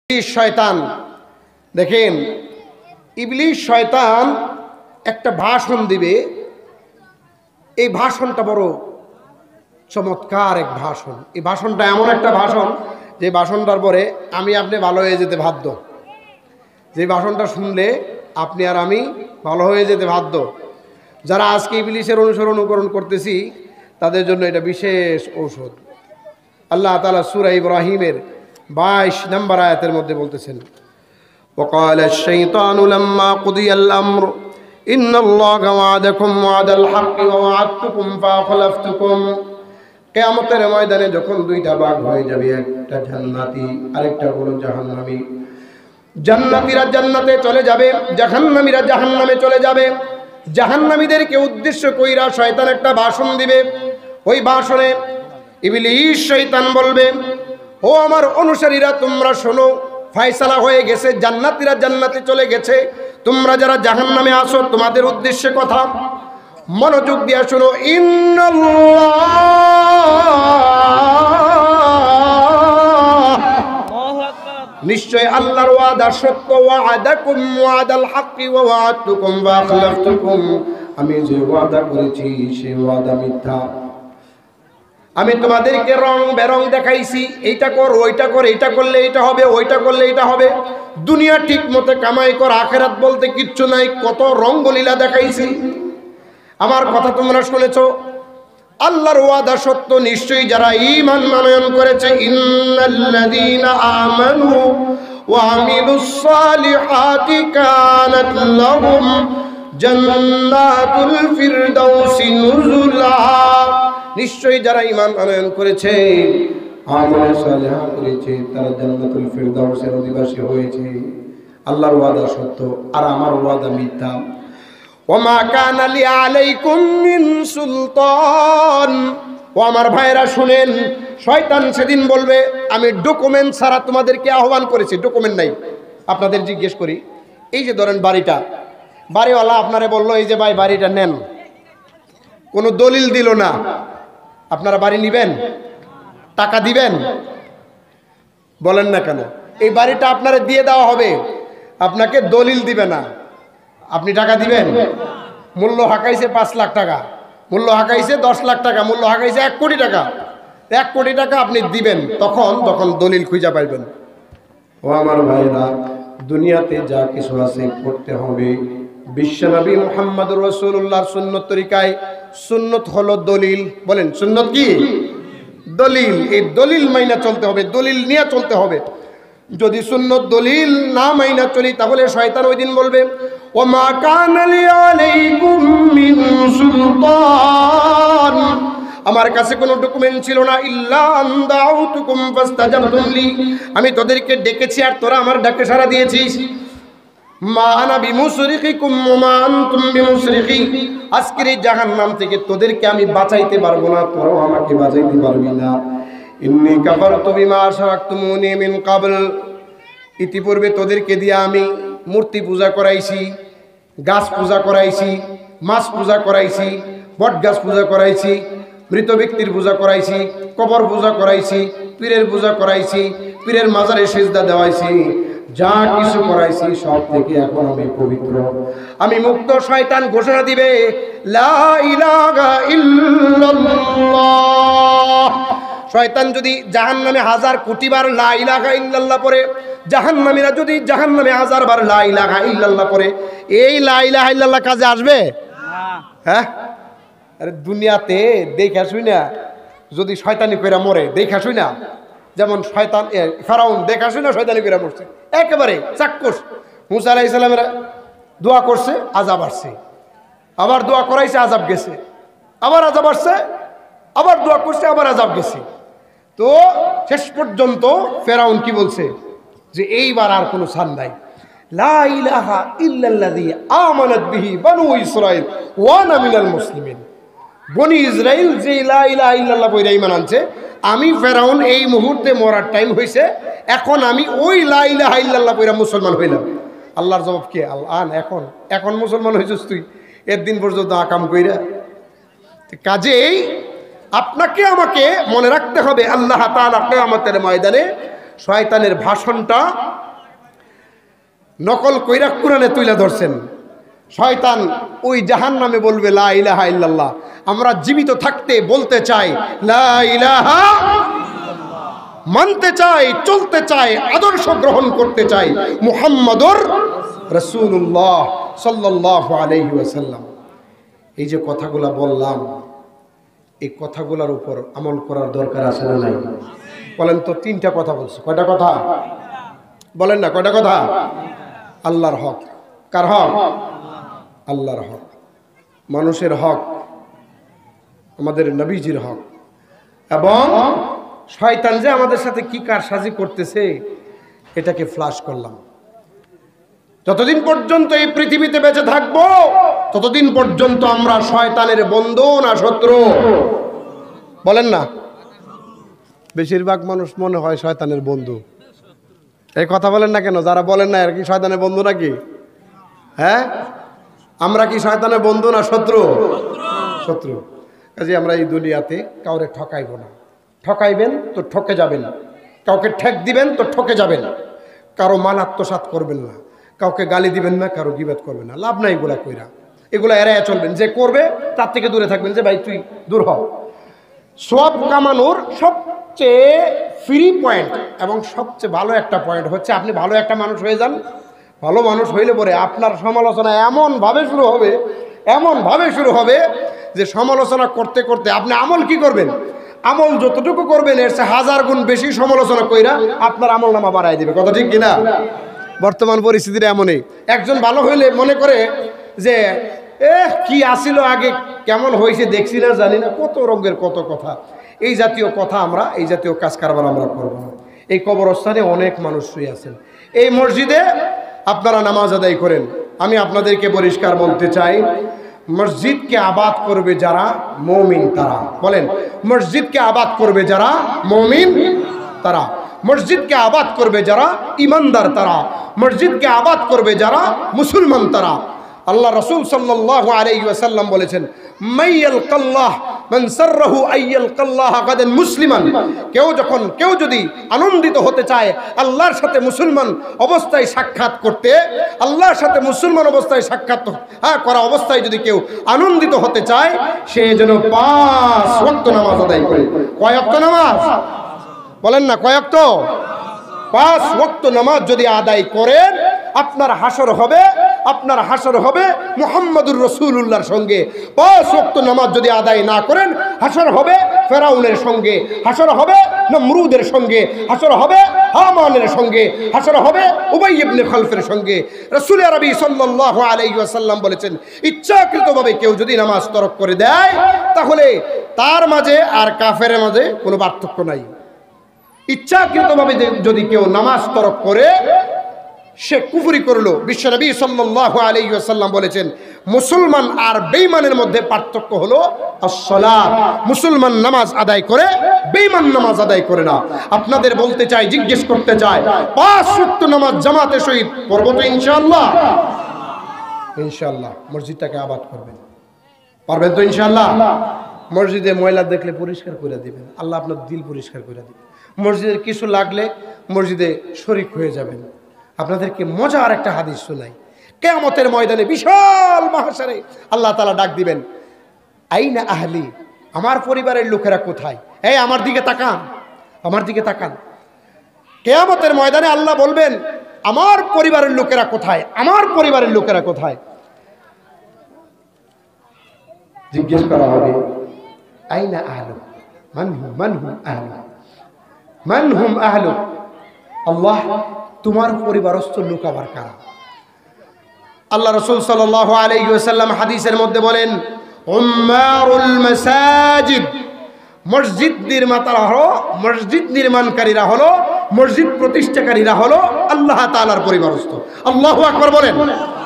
শয়তান দেখেন, ইবলিশ শয়তান একটা ভাষণ দিবে। এই ভাষণটা বড় চমৎকার এক ভাষণ। এই ভাষণটা এমন একটা ভাষণ যে ভাষণটার পরে আমি আপনি ভালো হয়ে যেতে বাধ্য। যে ভাষণটা শুনলে আপনি আর আমি ভালো হয়ে যেতে বাধ্য। যারা আজকে ইবলিশের অনুকরণ করতেছি তাদের জন্য এটা বিশেষ ঔষধ। আল্লাহ তাআলা সূরা ইব্রাহিমের 22 নম্বর আয়াতের মধ্যে বলতেছেন, وقال الشيطان لما قضي الأمر إن الله وعدكم وعد الحق ووعدتكم فأخلفتكم। কিয়ামতের ময়দানে যখন দুইটা ভাগ হয়ে যাবে, একটা জান্নাতি আরেকটা হলো জাহান্নামী। জান্নাতীরা জান্নাতে চলে যাবে, জাহান্নামীরা জাহান্নামে চলে যাবে। জাহান্নামীদেরকে উদ্দেশ্য কইরা শয়তান একটা ভাষণ দিবে। ওই ভাষণে ইবলিশ শয়তান বলবে, ও আমার অনুসারীরা তোমরা শোনো, ফয়সালা হয়ে গেছে, জান্নাতীরা জান্নাতে চলে গেছে, তোমরা যারা জাহান্নামে আসো তোমাদের উদ্দেশ্যে কথা, মনোযোগ দিয়ে শোনো। নিশ্চয় আল্লাহর ওয়াদা সত্য। ওয়াদাকুম ওয়াদাল হাক্কি ওয়া ওয়া'আদতুকুম ওয়া আখলাফতুকুম। আমি যে ওয়াদা করেছি সেই ওয়াদা মিথ্যা। আমি তোমাদেরকে রং বেরং দেখাইছি, এইটা কর ওইটা কর, এইটা করলে এইটা হবে, ওইটা করলে এইটা হবে। দুনিয়া ঠিক মতো কামাই কর, আখিরাত বলতে কিচ্ছু নাই। কত রঙ্গলীলা দেখাইছি। আমার কথা তোমরা শুনেছো। আল্লাহর ওয়াদা সত্য। নিশ্চয়ই যারা ঈমান আনয়ন করেছে, ইন্নাল্লাযীনা আমানু ওয়া আমিলুস সালিহাতি কানাত লাহুম জান্নাতুল ফিরদাউসি নুজুলা। নিশ্চয়ই যারা ঈমান আনয়ন করেছে, আমলে সালেহ করেছে, তারা জান্নাতুল ফিরদাউসের অধিবাসী হয়েছে। আল্লাহর ওয়াদা সত্য আর আমার ওয়াদা মিথ্যা। ওমা কানা লি আলাইকুম মিন সুলতান। ও আমার ভাইরা শুনেন, শয়তান সেদিন বলবে আমি ডকুমেন্ট ছাড়া তোমাদেরকে আহ্বান করেছি। ডকুমেন্ট নাই। আপনাদের জিজ্ঞেস করি, এই যে ধরেন বাড়িটা, বাড়িওয়ালা আপনারে বললো এই যে ভাই বাড়িটা নেন, কোনো দলিল দিল না, আপনারা বাড়ি নিবেন? টাকা দিবেন? বলেন না কেন? এই বাড়িটা আপনারা দিয়ে দেওয়া হবে, আপনাকে দলিল দিবে না, আপনি টাকা দিবেন? মূল্য হাঁকাইছে 5 লাখ টাকা, মূল্য হাঁকাইছে 10 লাখ টাকা, মূল্য হাঁকাইছে 1 কোটি টাকা। 1 কোটি টাকা আপনি দিবেন তখন দলিল খুঁজে পাইবেন। ও আমার ভাইরা, দুনিয়াতে যা কিছু আছে করতে হবে বিশ্বনবী মুহাম্মদুর রাসূলুল্লাহর সুন্নত তরিকায়। সুন্নত হলো দলিল। বলেন সুন্নত কি? দলিল। এই দলিল মাইনা চলতে হবে, দলিল নিয়ে চলতে হবে। যদি সুন্নত দলিল না মাইনা চলি তাহলে শয়তান ওই দিন বলবে, ওমা কানা লি আলাইকুম মিন সুলতান। আমার কাছে কোনো ডকুমেন্ট ছিল না, ইল্লা আন দাউতুকুম ফাস্তাজাবতুম লি। আমি তোদেরকে ডেকেছি আর তোরা আমার ডাকে সাড়া দিয়েছিস। মা আনা বিমুসরিকিকুম ওয়া মা আনতুম বিমুসরিকি। আজকের এই জাহান্নাম থেকে তোদেরকে আমি বাঁচাইতে পারবো না, তোরাও আমাকে বাঁচাইতে পারবি না। ইন্নী কাফারতু বিমা আশরাকতুমুনি মিন ক্বাবল। ইতিপূর্বে তোদেরকে দিয়ে আমি মূর্তি পূজা করাইছি, গাছ পূজা করাইছি, মাছ পূজা করাইছি, বট গাছ পূজা করাইছি, মৃত ব্যক্তির পূজা করাইছি, কবর পূজা করাইছি, পীরের পূজা করাইছি, পীরের মাজারে সিজদা দেওয়াইছি। যা কিছু করাইছি সব থেকে এখন আমি পবিত্র, আমি মুক্ত। শয়তান ঘোষণা দিবে, লা ইলাহা ইল্লাল্লাহ। শয়তান যদি জাহান্নামে 1000 কোটি বার লা ইলাহা ইল্লাল্লাহ পড়ে, জাহান্নামীরা যদি জাহান্নামে 1000 বার লা ইলাহা ইল্লাল্লাহ পড়ে, এই লা ইলাহা ইল্লাল্লাহ কাজে আসবে? হ্যাঁ? আরে দুনিয়াতে দেখা শুই না, যদি শয়তানি কইরা মরে দেখা শুই না, যেমন শয়তান ফেরাউন দেখা শুই না শয়তানি কইরা মরছে, একেবারে চাক্ষুষ। মুসা আলাইহিস সালামের দোয়া করছে, আযাব আসছে, আবার দোয়া করাইছে, আযাব গেছে, আবার আযাব আসছে, আবার দোয়া করছে, আবার আযাব গেছে। তো শেষ পর্যন্ত ফেরাউন কি বলছে যে এইবার আর কোনো ছাড় নাই। লা ইলাহা ইল্লাল্লাযী আমানাত বিহি বানু ইসরাঈল ওয়া আনা মিনাল মুসলিমিন। বনি ইসরাইল যে লা ইলাহা ইল্লাল্লাহ বইরা ঈমান আনছে, আমি ফেরাউন এই মুহূর্তে মরার টাইম হয়েছে, এখন আমি ওই লা ইলাহা ইল্লাল্লাহ বইরা মুসলমান হইলাম। আল্লাহর জবাব কি? আল্লাহ এখন মুসলমান হয়েছিস তুই, এর দিন পর্যন্ত আকাম কইরা। কাজেই আপনাকে আমাকে মনে রাখতে হবে, আল্লাহ তাআলা কিয়ামতের ময়দানে শয়তানের ভাষণটা নকল কইরা কোরআনে তুলে ধরছেন। শয়তান ওই জাহান্নামে বলবে লা ইলাহা ইল্লাল্লাহ। আমরা জীবিত থাকতে বলতে চাই লা ইলাহা, মানতে চাই, চলতে চাই, আদর্শ গ্রহণ করতে চাই মুহাম্মাদুর রাসূলুল্লাহ সাল্লাল্লাহু আলাইহি ওয়াসাল্লাম। এই যে কথাগুলা বললাম, এই কথাগুলোর উপর আমল করার দরকার আছে না নাই? বলেন তো, তিনটা কথা বলছি। কয়টা কথা বলেন না? কয়টা কথা? আল্লাহর হক। কার হক? আল্লাহর হক। মানুষের হক, আমাদের নবীজির হক, এবং শয়তান যে আমাদের সাথে কি কারসাজি করতেছে এটাকে ফ্লাশ করলাম। যতদিন পর্যন্ত এই পৃথিবীতে বেঁচে থাকবো ততদিন পর্যন্ত আমরা শয়তানের বন্ধু না শত্রু? বলেন না? বেশিরভাগ মানুষ মনে হয় শয়তানের বন্ধু। এই কথা বলেন না কেন? যারা বলেন না আর কি শয়তানের বন্ধু নাকি? হ্যাঁ, আমরা কি শয়তানের বন্ধু না শত্রু? শত্রু। কাজে আমরা এই দুনিয়াতে কাউরে ঠকাইব না। ঠকাইবেন তো ঠকে যাবেন, কাউকে ঠেক দিবেন তো ঠকে যাবেন, কারো মান আত্মসাৎ করবেন না, কাউকে গালি দিবেন না, কারো গিবত করবেন না। লাভ নাই এগুলা কইরা, এগুলা এড়াইয়া চলবেন। যে করবে তার থেকে দূরে থাকবেন, যে ভাই তুই দূর হ। সওয়াব কামানোর সবচেয়ে ফ্রি পয়েন্ট এবং সবচেয়ে ভালো একটা পয়েন্ট হচ্ছে আপনি ভালো একটা মানুষ হয়ে যান। ভালো মানুষ হইলে পরে আপনার সমালোচনা এমনভাবে শুরু হবে যে সমালোচনা করতে করতে আপনি আমল কি করবেন? আমল যতটুকু করবেন এর চেয়ে 1000 গুণ বেশি সমালোচনা কইরা আপনার আমল নামা বাড়াই দিবে। কথা ঠিক কিনা? বর্তমান পরিস্থিতিটা এমনই। একজন ভালো হইলে মনে করে যে কি আসিল আগে, কেমন হয়েছে দেখছি না, জানি না, কত রঙের কত কথা। এই জাতীয় কথা আমরা, এই জাতীয় কাজ কারবার আমরা করব না। এই কবরস্থানে অনেক মানুষ শুয়ে আছেন। এই মসজিদে আপনারা নামাজ আদায় করেন। আমি আপনাদেরকে পরিষ্কার বলতে চাই, মসজিদকে আবাদ করবে যারা মুমিন তারা। বলেন, মসজিদকে আবাদ করবে যারা মুমিন তারা, মসজিদকে আবাদ করবে যারা ইমানদার তারা, মসজিদকে আবাদ করবে যারা মুসলমান তারা। আল্লাহ রাসূল সাল্লাল্লাহু আলাইহি ওয়াসাল্লাম বলেছেন, মাইয়ালকাল্লাহ মান সাররাহু আইয়ালকাল্লাহ গাদান মুসলিমান। কেউ যদি আনন্দিত হতে চায় আল্লাহর সাথে মুসলমান অবস্থায় সাক্ষাৎ করতে, আল্লাহর সাথে মুসলমান অবস্থায় সাক্ষাৎ করা অবস্থায় যদি কেউ আনন্দিত হতে চায়, সে যেন 5 ওয়াক্ত নামাজ আদায় করে। কয় ওয়াক্ত নামাজ? বলেন না, কয় ওয়াক্ত? 5 ওয়াক্ত নামাজ যদি আদায় করেন আপনার হাসর হবে মুহাম্মাদুর রাসূলুল্লাহর সঙ্গে। 5 ওয়াক্ত নামাজ যদি আদায় না করেন হাসর হবে ফেরাউনের সঙ্গে, হাসর হবে নমরুদের সঙ্গে, হাসর হবে হামানের সঙ্গে, হাসর হবে উবাই ইবনে খালফের সঙ্গে। রাসূল আরবি সাল্লাল্লাহু আলাইহি ওয়াসাল্লাম বলেছেন, ইচ্ছাকৃতভাবে কেউ যদি নামাজ তরক করে দেয় তাহলে তার মাঝে আর কাফেরের মাঝে কোনো পার্থক্য নাই। ইচ্ছাকৃতভাবে যদি কেউ নামাজ তরক করে সে কুফরি করলো। বিশ্বনবী সাল্লাল্লাহু আলাইহি ওয়াসাল্লাম বলেছেন, মুসলমান আর বেঈমানের মধ্যে পার্থক্য হলো as-সালাত। মুসলমান নামাজ আদায় করে, বেঈমান নামাজ আদায় করে না। আপনাদের বলতে চাই, জিজ্ঞেস করতে চাই, 5 ওয়াক্ত নামাজ জামাতের সহিত পড়ব তো ইনশাআল্লাহ? ইনশাআল্লাহ মসজিদটাকে আবাদ করবেন, পারবেন তো ইনশাআল্লাহ? মসজিদে ময়লা দেখলে পরিষ্কার করে দিবেন, আল্লাহ আপনার দিল পরিষ্কার করে দিবেন। মসজিদের কিছু লাগলে মসজিদে শরীক হয়ে যাবেন। আপনাদেরকে মজার একটা হাদিস শোনাই। কিয়ামতের ময়দানে বিশাল মাহশারে আল্লাহ তাআলা ডাক দিবেন, আইনা আহলি, আমার পরিবারের লোকেরা কোথায়? এই আমার দিকে তাকান, আমার দিকে তাকান। কিয়ামতের ময়দানে আল্লাহ বলবেন, আমার পরিবারের লোকেরা কোথায়? আমার পরিবারের লোকেরা কোথায়? জিজ্ঞেস করা হবে, আইনা আহলু, মান হুম আহলু। আল্লাহ, তোমার পরিবারস্থ লোক আবার কারা? আল্লাহ রাসূল সাল্লাল্লাহু আলাইহি ওয়াসাল্লাম হাদিসের মধ্যে বলেন, উম্মারুল মাসাজিদ, মসজিদ নির্মাতারা হলো, মসজিদ নির্মাণকারীরা হলো, মসজিদ প্রতিষ্ঠাকারীরা হলো আল্লাহ তাআলার পরিবারস্থ। আল্লাহু আকবার বলেন।